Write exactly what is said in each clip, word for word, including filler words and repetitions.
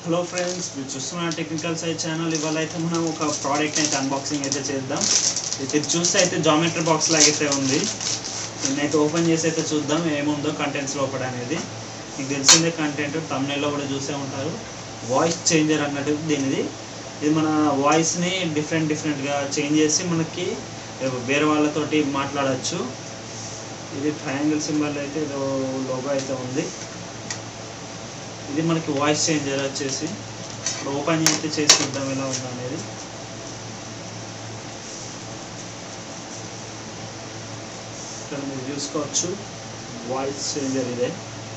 Hello friends, మీరు చూస్తున్న technical side channel. ఇవాళ అయితే మనం ఒక ప్రోడక్ట్ అయితే అన్బాక్సింగ్ అయితే చేద్దాం. ఇది చూస్తే అయితే జామెట్రీ బాక్స్ లాగైతే ఉంది. దీన్నైతే ఓపెన్ చేసి అయితే చూద్దాం ఏముందో కంటెంట్స్ లోపల అనేది. మీకు తెలిసిందే కంటెంట్, థంబ్నెయిల్లో కూడా చూసే ఉంటారు. వాయిస్ చేంజర్ అన్నట్టు దీనిది. ఇది మన వాయిస్ని డిఫరెంట్ డిఫరెంట్గా చేంజ్ చేసి మనకి వేరే వాళ్ళతోటి మాట్లాడచ్చు. ఇది ట్రయాంగిల్ సింబల్ అయితే ఏదో లోగో అయితే ఉంది. ఇది మనకి వాయిస్ చేంజర్ వచ్చేసి ఇప్పుడు ఓపెన్ అయితే చేసి చూద్దాం ఎలా ఉందో అనేది. ఇక్కడ మీరు చూసుకోవచ్చు వాయిస్ చేంజర్ ఇదే.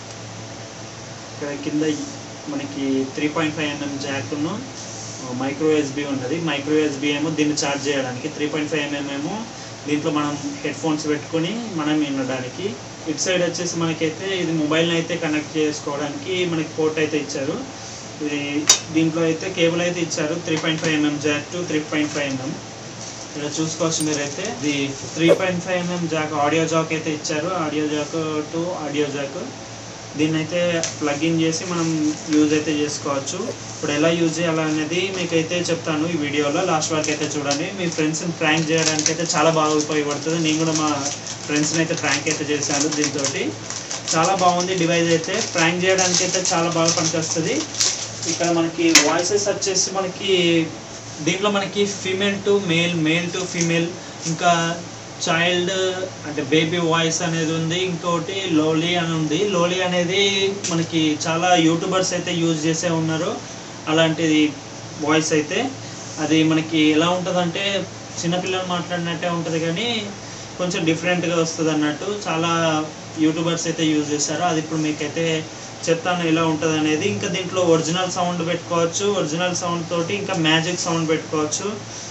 ఇక్కడ కింద మనకి త్రీ పాయింట్ ఫైవ్ ఎంఎం జాక్ను మైక్రో ఎస్బీ ఉన్నది. మైక్రో ఎస్బీ ఏమో దీన్ని ఛార్జ్ చేయడానికి, త్రీ పాయింట్ ఫైవ్ ఎంఎం ఏమో దీంట్లో మనం హెడ్ ఫోన్స్ పెట్టుకొని మనం వినడానికి. ఇటు సైడ్ వచ్చేసి మనకైతే ఇది మొబైల్ని అయితే కనెక్ట్ చేసుకోవడానికి మనకి పోర్ట్ అయితే ఇచ్చారు. ఇది దీంట్లో అయితే కేబుల్ అయితే ఇచ్చారు, three point five mm jack to three point five mm. ఇక్కడ చూసుకోవచ్చు మీరైతే ఇది three point five mm jack audio jack అయితే ఇచ్చారు, audio jack to audio jack. దీన్ని అయితే ప్లగ్ ఇన్ చేసి మనం యూజ్ అయితే చేసుకోవచ్చు. ఇప్పుడు ఎలా యూజ్ చేయాలి అనేది మీకైతే చెప్తాను ఈ వీడియోలో, లాస్ట్ వరకు అయితే చూడండి. మీ ఫ్రెండ్స్ని ప్రాంక్ చేయడానికి అయితే చాలా బాగా ఉపయోగపడుతుంది. నేను కూడా మా ఫ్రెండ్స్ని అయితే ప్రాంక్ అయితే చేశాను దీంతో. చాలా బాగుంది డివైస్ అయితే, ప్రాంక్ చేయడానికి అయితే చాలా బాగా పనికొస్తుంది. ఇక్కడ మనకి వాయిసెస్ వచ్చేసి మనకి దీంట్లో మనకి female to male, male to female, ఇంకా చైల్డ్ అంటే బేబీ వాయిస్ అనేది ఉంది. ఇంకోటి లోలీ అని ఉంది. లోలీ అనేది మనకి చాలా యూట్యూబర్స్ అయితే యూజ్ చేసే ఉన్నారు అలాంటిది వాయిస్ అయితే. అది మనకి ఎలా ఉంటుందంటే చిన్నపిల్లలు మాట్లాడినట్టే ఉంటుంది కానీ కొంచెం డిఫరెంట్గా వస్తుంది అన్నట్టు. చాలా యూట్యూబర్స్ అయితే యూజ్ చేశారు. అది ఇప్పుడు మీకైతే చెప్తాను ఎలా ఉంటుంది అనేది. ఇంకా దీంట్లో ఒరిజినల్ సౌండ్ పెట్టుకోవచ్చు, ఒరిజినల్ సౌండ్ తోటి ఇంకా మ్యాజిక్ సౌండ్ పెట్టుకోవచ్చు,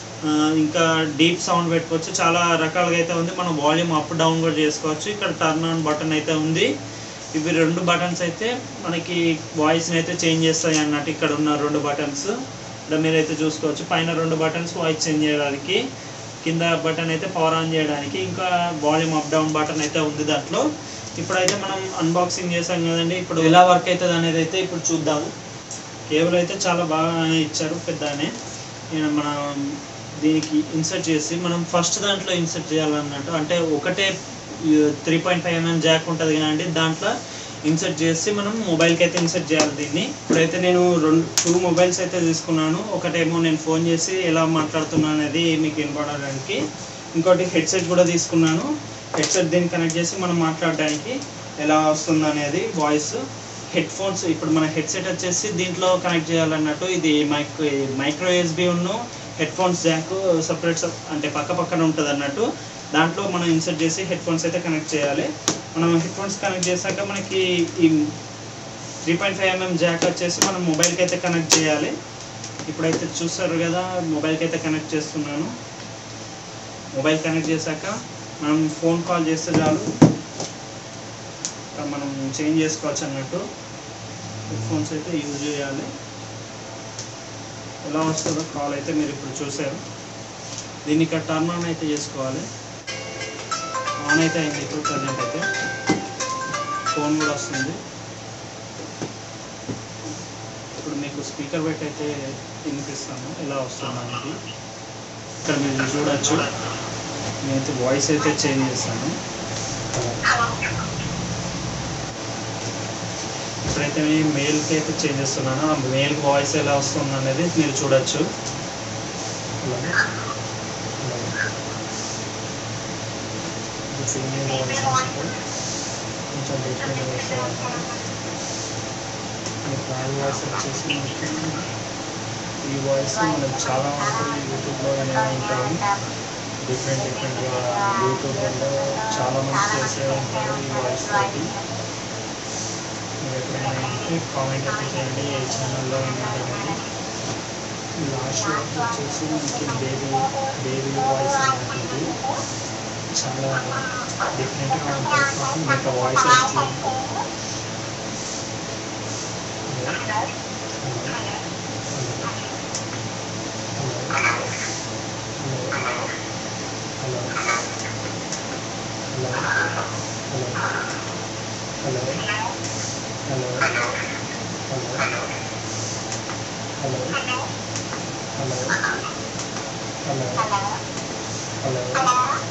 ఇంకా డీప్ సౌండ్ పెట్టుకోవచ్చు. చాలా రకాలుగా అయితే ఉంది. మనం వాల్యూమ్ అప్ డౌన్ కూడా చేసుకోవచ్చు. ఇక్కడ టర్న్ ఆన్ బటన్ అయితే ఉంది. ఇవి రెండు బటన్స్ అయితే మనకి వాయిస్ని అయితే చేంజ్ చేస్తాయి అన్నట్టు. ఇక్కడ ఉన్న రెండు బటన్స్ ఇక్కడ మీరైతే చూసుకోవచ్చు. పైన రెండు బటన్స్ వాయిస్ చేంజ్ చేయడానికి, కింద బటన్ అయితే పవర్ ఆన్ చేయడానికి, ఇంకా వాల్యూమ్ అప్ డౌన్ బటన్ అయితే ఉంది దాంట్లో. ఇప్పుడైతే మనం అన్బాక్సింగ్ చేసాం కదండి, ఇప్పుడు ఎలా వర్క్ అవుతుంది అనేది అయితే ఇప్పుడు చూద్దాము. కేబుల్ అయితే చాలా బాగా ఇచ్చారు, పెద్దనే. నేను మనం దీనికి ఇన్సర్ట్ చేసి మనం ఫస్ట్ దాంట్లో ఇన్సర్ట్ చేయాలన్నట్టు. అంటే ఒకటే three point five mm jack ఉంటుంది కదండి, దాంట్లో ఇన్సర్ట్ చేసి మనం మొబైల్కి అయితే ఇన్సర్ట్ చేయాలి దీన్ని. ఇప్పుడైతే నేను రెండు టూ మొబైల్స్ అయితే తీసుకున్నాను. ఒకటేమో నేను ఫోన్ చేసి ఎలా మాట్లాడుతున్నాను అనేది మీకు వినపడడానికి, ఇంకోటి హెడ్సెట్ కూడా తీసుకున్నాను. హెడ్సెట్ దీన్ని కనెక్ట్ చేసి మనం మాట్లాడడానికి ఎలా వస్తుంది అనేది వాయిస్. హెడ్ ఫోన్స్ ఇప్పుడు మన హెడ్సెట్ వచ్చేసి దీంట్లో కనెక్ట్ చేయాలన్నట్టు. ఇది మైక్రో మైక్రో ఎస్బీ ఉన్న హెడ్ ఫోన్స్ జాక్ సపరేట్ అంటే పక్క పక్కన ఉంటుంది అన్నట్టు. దాంట్లో మనం ఇన్సర్ట్ చేసి హెడ్ ఫోన్స్ అయితే కనెక్ట్ చేయాలి. మనం హెడ్ ఫోన్స్ కనెక్ట్ చేశాక మనకి ఈ three point five mm jack వచ్చేసి మనం మొబైల్కి అయితే కనెక్ట్ చేయాలి. ఇప్పుడైతే చూస్తారు కదా, మొబైల్కి అయితే కనెక్ట్ చేస్తున్నాను. మొబైల్ కనెక్ట్ చేశాక మనం ఫోన్ కాల్ చేస్తే చాలు, మనం చేంజ్ చేసుకోవచ్చు అన్నట్టు. హెడ్ ఫోన్స్ అయితే యూజ్ చేయాలి. ఎలా వస్తుందో కాల్ అయితే మీరు ఇప్పుడు చూసారు. దీన్ని ఇక్కడ టర్న్ ఆన్ అయితే చేసుకోవాలి. ఆన్ అయితే అయింది ఇప్పుడు ప్రజెంట్ అయితే. ఫోన్ కూడా వస్తుంది. ఇప్పుడు మీకు స్పీకర్ పెట్టి అయితే వినిపిస్తాను ఎలా వస్తుంది అనేది. ఇక్కడ మీరు చూడవచ్చు, నేనైతే వాయిస్ అయితే చేంజ్ చేస్తాను. ఇప్పుడైతే మెయిల్కి అయితే చేంజ్ చేస్తున్నాను. ఆ మెయిల్కి వాయిస్ ఎలా వస్తుంది అనేది మీరు చూడొచ్చు. ఫీమేల్ వాయిస్ కొంచెం డిఫరెంట్ వస్తుంది. దాని వాయిస్ వచ్చేసి మనకి ఈ వాయిస్ మనకు చాలా ఉంటుంది యూట్యూబ్లో అనేవి ఉంటాయి. డిఫరెంట్ డిఫరెంట్గా యూట్యూబ్లో చాలామంది చేసే ఉంటారు ఈ వాయిస్ తోటి. మీరు ఎప్పుడైనా కామెంట్ అయితే చేయండి ఏ ఛానల్లో అనేది. లాస్ట్ వచ్చేసి మనకి బేబీ బేబీ వాయిస్ అనేది చాలా డిఫరెంట్గా ఉంటుంది. మీకు వాయిస్ వచ్చి hello hello hello hello hello hello hello hello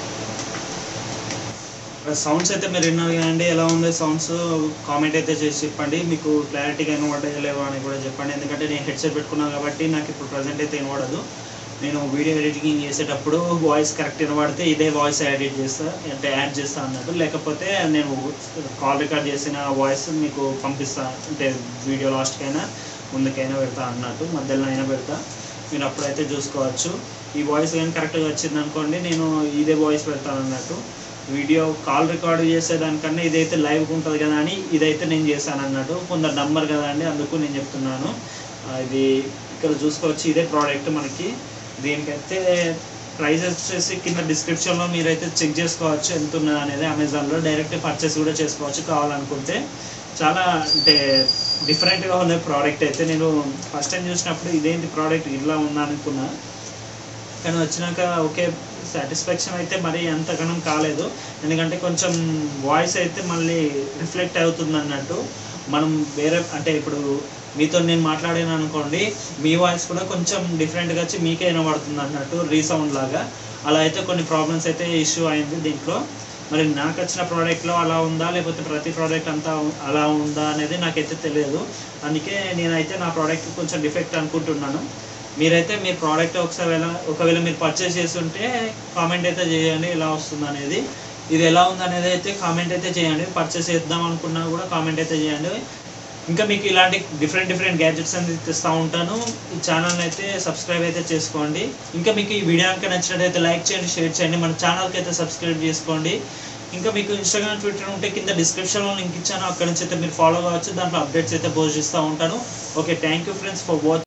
sounds అయితే మీరు విన్నారు కదండి, ఎలా ఉంది సౌండ్స్ కామెంట్ అయితే చేసి చెప్పండి. మీకు క్లారిటీగా వినబడ్డాయో లేవో అని కూడా చెప్పండి. ఎందుకంటే నేను హెడ్సెట్ పెట్టుకున్నాను కాబట్టి నాకు ఇప్పుడు ప్రజెంట్ అయితే వినబడదు. నేను వీడియో ఎడిటింగ్ చేసేటప్పుడు వాయిస్ కరెక్ట్ వినబడితే ఇదే వాయిస్ ఎడిట్ చేస్తా, అంటే యాడ్ చేస్తా అన్నట్టు. లేకపోతే నేను కాల్ రికార్డ్ చేసిన వాయిస్ మీకు పంపిస్తా, అంటే వీడియో లాస్ట్కైనా ముందుకైనా పెడతా అన్నట్టు, మధ్యలో అయినా పెడతా, మీరు అప్పుడైతే చూసుకోవచ్చు. ఈ వాయిస్ కానీ కరెక్ట్గా వచ్చింది అనుకోండి, నేను ఇదే వాయిస్ పెడతాను అన్నట్టు. వీడియో కాల్ రికార్డ్ చేసేదానికన్నా ఇదైతే లైవ్గా ఉంటుంది కదా అని ఇదైతే నేను చేశాను అన్నట్టు. కొందరు నంబర్ కదా అండి, అందుకు నేను చెప్తున్నాను. ఇది ఇక్కడ చూసుకోవచ్చు, ఇదే ప్రోడక్ట్ మనకి. దీనికైతే ప్రైస్ వచ్చేసి కింద డిస్క్రిప్షన్లో మీరైతే చెక్ చేసుకోవచ్చు ఎంత ఉన్నది అనేది. అమెజాన్లో డైరెక్ట్ పర్చేస్ కూడా చేసుకోవచ్చు కావాలనుకుంటే. చాలా అంటే డిఫరెంట్గా ఉన్న ప్రోడక్ట్ అయితే. నేను ఫస్ట్ టైం చూసినప్పుడు ఇదేంటి ప్రోడక్ట్ ఇలా ఉందా అనుకున్నా, కానీ వచ్చినాక ఓకే సాటిస్ఫాక్షన్ అయితే మరి అంతగానం కాలేదు. ఎందుకంటే కొంచెం వాయిస్ అయితే మళ్ళీ రిఫ్లెక్ట్ అవుతుంది అన్నట్టు. మనం వేరే అంటే ఇప్పుడు మీతో నేను మాట్లాడాను అనుకోండి, మీ వాయిస్ కూడా కొంచెం డిఫరెంట్గా వచ్చి మీకే వినబడుతుంది అన్నట్టు, రీసౌండ్ లాగా. అలా అయితే కొన్ని ప్రాబ్లమ్స్ అయితే ఇష్యూ అయింది దీంట్లో. మరి నాకు వచ్చిన ప్రోడక్ట్లో అలా ఉందా లేకపోతే ప్రతి ప్రోడక్ట్ అంతా అలా ఉందా అనేది నాకైతే తెలియదు. అందుకే నేనైతే నా ప్రోడక్ట్ కొంచెం డిఫెక్ట్ అనుకుంటున్నాను. మీరైతే మీ ప్రోడక్ట్ ఒకసారి ఎలా ఒకవేళ మీరు పర్చేస్ చేస్తుంటే కామెంట్ అయితే చేయండి ఎలా వస్తుంది అనేది. ఇది ఎలా ఉంది అనేది అయితే కామెంట్ అయితే చేయండి. పర్చేస్ చేద్దాం అనుకున్నా కూడా కామెంట్ అయితే చేయండి. ఇంకా మీకు ఇలాంటి డిఫరెంట్ డిఫరెంట్ గ్యాడ్జెట్స్ అనేది తెస్తూ ఉంటాను. ఈ ఛానల్ని అయితే సబ్స్క్రైబ్ అయితే చేసుకోండి. ఇంకా మీకు ఈ వీడియో కనుక నచ్చినట్టయితే లైక్ చేయండి, షేర్ చేయండి, మన ఛానల్కి అయితే సబ్స్క్రైబ్ చేసుకోండి. ఇంకా మీకు ఇన్స్టాగ్రామ్, ట్విట్టర్ ఉంటే కింద డిస్క్రిప్షన్లో లింక్ ఇచ్చాను, అక్కడ నుంచి అయితే మీరు ఫాలో కావచ్చు. దాంట్లో అప్డేట్స్ అయితే పోస్ట్ చేస్తూ ఉంటాను. Okay, thank you friends for watching.